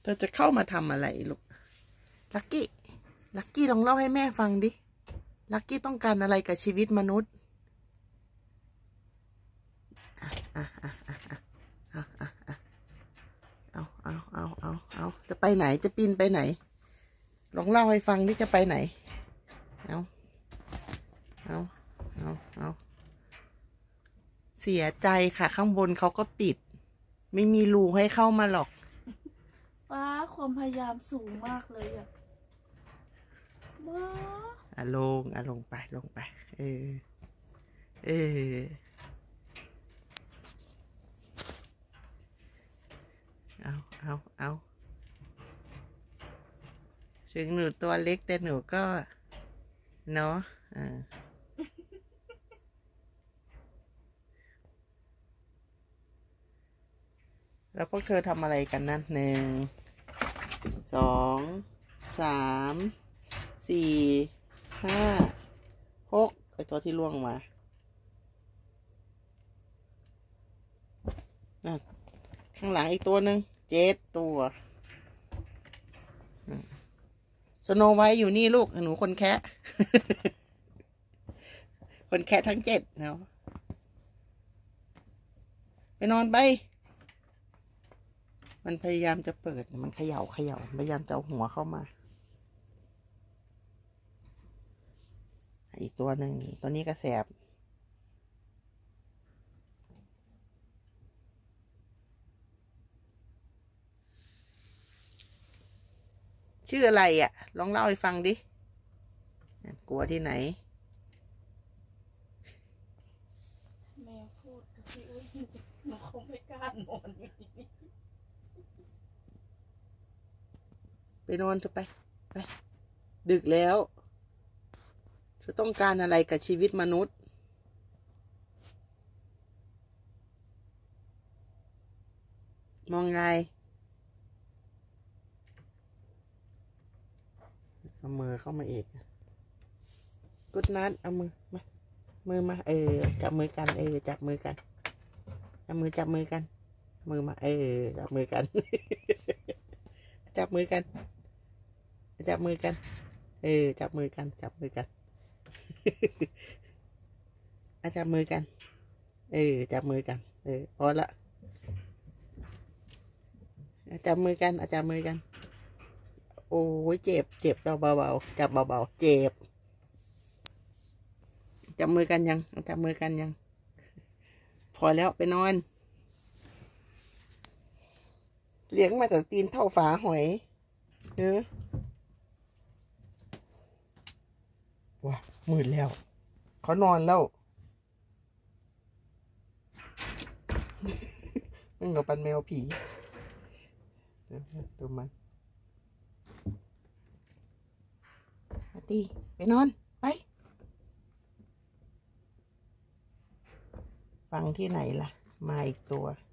เธอจะเข้ามาทำอะไรลูกลักกี้ลองเล่าให้แม่ฟังดิลักกี้ต้องการอะไรกับชีวิตมนุษย์เอาจะไปไหนจะปีนไปไหนลองเล่าให้ฟังดิจะไปไหนเอาเสียใจค่ะข้างบนเขาก็ปิดไม่มีรูให้เข้ามาหรอกว้าความพยายามสูงมากเลยอ่ะว้าลงไปเอาถึงหนูตัวเล็กแต่หนูก็เนาะแล้วพวกเธอทำอะไรกันนะ1 2 3 4 5 6ไอตัวที่ล่วงมานั่นข้างหลังอีกตัวหนึ่ง7 ตัวสโนไวท์อยู่นี่ลูกหนูคนแคะคนแคะทั้ง7เนาะไปนอนไปมันพยายามจะเปิดมันเขย่าพยายามจะเอาหัวเข้ามาอีกตัวหนึ่งตัวนี้ก็แสบชื่ออะไรอ่ะลองเล่าให้ฟังดิกลัวที่ไหนแม่พูดพี่อุ้ยหนูคงไม่กล้านอนไปนอนเถอะไปดึกแล้วเธอต้องการอะไรกับชีวิตมนุษย์มองไงเอามือเข้ามาอีกกุดนัดเอามือมาจับมือกันจับมือกันเอามือจับมือกันมือมาจับมือกันจับมือกันจับมือกันจับมือกันจับมือกันจับมือกันจับมือกันพอละจับมือกันจับมือกันโอ้ยเจ็บเบาจับเบาเจ็บจับมือกันยังจับมือกันยังพอแล้วไปนอนเลี้ยงมาจากตีนเท่าฝาหอยว้ามืดแล้วเขานอนแล้วมึงกับปันแมวผีดูมันตีไปนอนไปฟังที่ไหนล่ะมาอีกตัว